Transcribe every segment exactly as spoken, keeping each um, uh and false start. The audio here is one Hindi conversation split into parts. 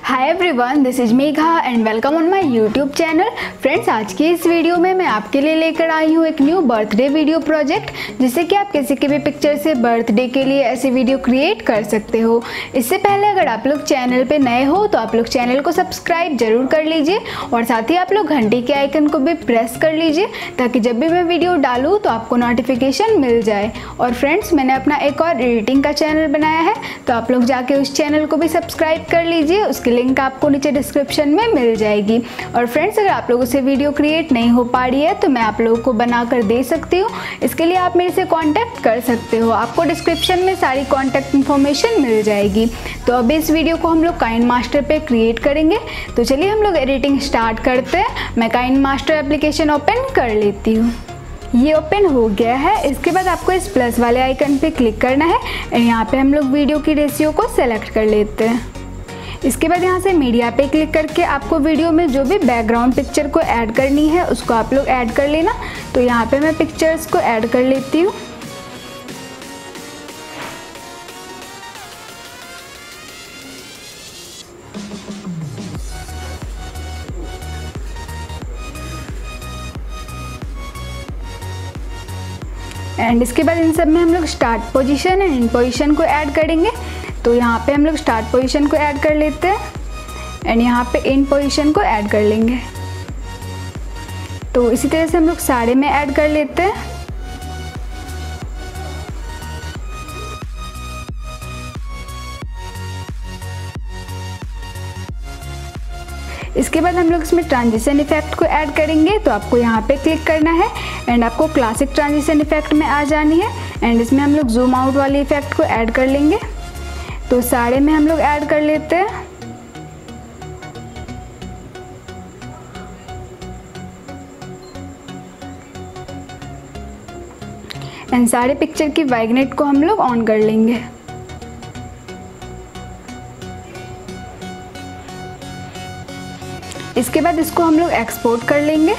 Hi everyone, this is Megha and welcome on my YouTube channel. Friends, आज की इस वीडियो में मैं आपके लिए लेकर आई हूँ एक न्यू बर्थडे वीडियो प्रोजेक्ट, जिससे कि आप किसी के भी पिक्चर से बर्थडे के लिए ऐसे वीडियो क्रिएट कर सकते हो। इससे पहले अगर आप लोग चैनल पे नए हो तो आप लोग चैनल को सब्सक्राइब जरूर कर लीजिए और साथ ही आप लोग घंटी के आइकन को भी प्रेस कर लीजिए, ताकि जब भी मैं वीडियो डालूँ तो आपको नोटिफिकेशन मिल जाए। और फ्रेंड्स, मैंने अपना एक और एडिटिंग का चैनल बनाया है, तो आप लोग जाके उस चैनल को भी सब्सक्राइब कर लीजिए। उसकी लिंक आपको नीचे डिस्क्रिप्शन में मिल जाएगी। और फ्रेंड्स, अगर आप लोगों से वीडियो क्रिएट नहीं हो पा रही है तो मैं आप लोगों को बनाकर दे सकती हूँ। इसके लिए आप मेरे से कांटेक्ट कर सकते हो, आपको डिस्क्रिप्शन में सारी कांटेक्ट इन्फॉर्मेशन मिल जाएगी। तो अभी इस वीडियो को हम लोग काइन मास्टर पे क्रिएट करेंगे। तो चलिए हम लोग एडिटिंग स्टार्ट करते हैं। मैं काइन मास्टर एप्लीकेशन ओपन कर लेती हूँ। ये ओपन हो गया है। इसके बाद आपको इस प्लस वाले आइकन पे क्लिक करना है और यहाँ पे हम लोग वीडियो की रेशियो को सेलेक्ट कर लेते हैं। इसके बाद यहाँ से मीडिया पे क्लिक करके आपको वीडियो में जो भी बैकग्राउंड पिक्चर को ऐड करनी है उसको आप लोग ऐड कर लेना। तो यहाँ पे मैं पिक्चर्स को ऐड कर लेती हूँ। एंड इसके बाद इन सब में हम लोग start position and and position को ऐड करेंगे। तो यहाँ पे हम लोग स्टार्ट पोजीशन को ऐड कर लेते हैं एंड यहाँ पे एंड पोजीशन को ऐड कर लेंगे। तो इसी तरह से हम लोग सारे में ऐड कर लेते हैं। इसके बाद हम लोग इसमें ट्रांजिशन इफेक्ट को ऐड करेंगे। तो आपको यहाँ पे क्लिक करना है एंड आपको क्लासिक ट्रांजिशन इफेक्ट में आ जानी है एंड इसमें हम लोग जूम आउट वाले इफेक्ट को ऐड कर लेंगे। तो सारे में हम लोग ऐड कर लेते हैं। एंड सारे पिक्चर की वाइगनेट को हम लोग ऑन कर लेंगे। इसके बाद इसको हम लोग एक्सपोर्ट कर लेंगे।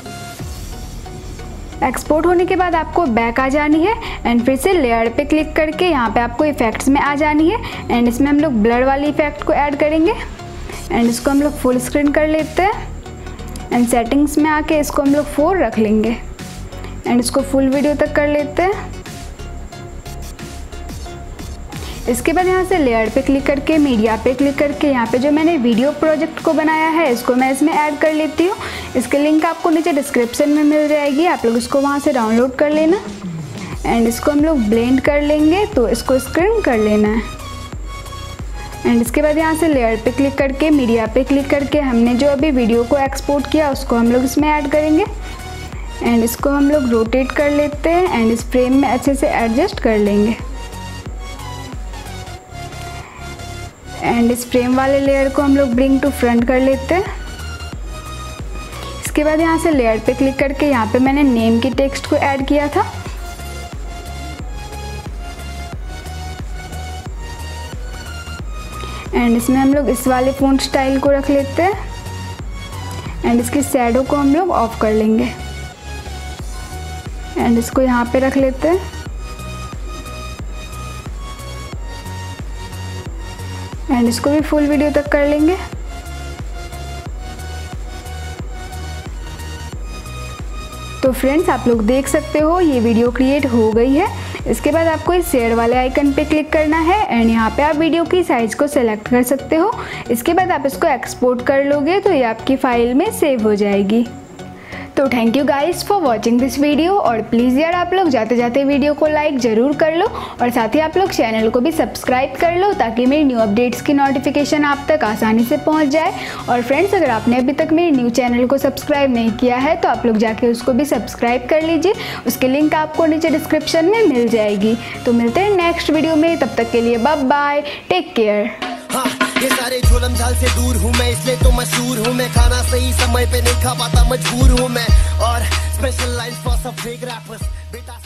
एक्सपोर्ट होने के बाद आपको बैक आ जानी है एंड फिर से लेयर पे क्लिक करके यहाँ पे आपको इफेक्ट्स में आ जानी है एंड इसमें हम लोग ब्लर वाली इफेक्ट को ऐड करेंगे एंड इसको हम लोग फुल स्क्रीन कर लेते हैं। एंड सेटिंग्स में आके इसको हम लोग फोर रख लेंगे एंड इसको फुल वीडियो तक कर लेते हैं। इसके बाद यहाँ से लेयर पे क्लिक करके मीडिया पे क्लिक करके यहाँ पे जो मैंने वीडियो प्रोजेक्ट को बनाया है इसको मैं इसमें ऐड कर लेती हूँ। इसके लिंक आपको नीचे डिस्क्रिप्शन में मिल जाएगी, आप लोग इसको वहाँ से डाउनलोड कर लेना एंड इसको हम लोग ब्लेंड कर लेंगे। तो इसको स्क्रीन कर लेना है एंड इसके बाद यहाँ से लेयर पे क्लिक करके मीडिया पे क्लिक करके हमने जो अभी वीडियो को एक्सपोर्ट किया उसको हम लोग इसमें ऐड करेंगे एंड इसको हम लोग रोटेट कर लेते हैं एंड इस फ्रेम में अच्छे से एडजस्ट कर लेंगे। एंड इस फ्रेम वाले लेयर को हम लोग ब्रिंग टू फ्रंट कर लेते हैं। इसके बाद यहाँ से लेयर पे क्लिक करके यहाँ पे मैंने नेम की टेक्स्ट को ऐड किया था। एंड इसमें हम लोग इस वाले फ़ॉन्ट स्टाइल को रख लेते हैं एंड इसकी शैडो को हम लोग ऑफ कर लेंगे एंड इसको यहाँ पे रख लेते हैं। एंड इसको भी फुल वीडियो तक कर लेंगे। तो फ्रेंड्स, आप लोग देख सकते हो ये वीडियो क्रिएट हो गई है। इसके बाद आपको इस शेयर वाले आइकन पे क्लिक करना है एंड यहाँ पे आप वीडियो की साइज़ को सेलेक्ट कर सकते हो। इसके बाद आप इसको एक्सपोर्ट कर लोगे तो ये आपकी फ़ाइल में सेव हो जाएगी। तो thank you guys for watching this video. और प्लीज़ यार आप लोग जाते जाते वीडियो को लाइक ज़रूर कर लो और साथ ही आप लोग चैनल को भी सब्सक्राइब कर लो, ताकि मेरी न्यू अपडेट्स की नोटिफिकेशन आप तक आसानी से पहुंच जाए। और फ्रेंड्स, अगर आपने अभी तक मेरे न्यू चैनल को सब्सक्राइब नहीं किया है तो आप लोग जाके उसको भी सब्सक्राइब कर लीजिए। उसकी लिंक आपको नीचे डिस्क्रिप्शन में मिल जाएगी। तो मिलते हैं नेक्स्ट वीडियो में, तब तक के लिए बाय बाय, टेक केयर। हाँ, ये सारे झोलम झाल से दूर हूँ मैं, इसलिए तो मशहूर हूँ मैं। खाना सही समय पे नहीं खा पाता, मजबूर हूँ मैं। और स्पेशल लाइन फॉर सब फेक रैपर्स बेटा।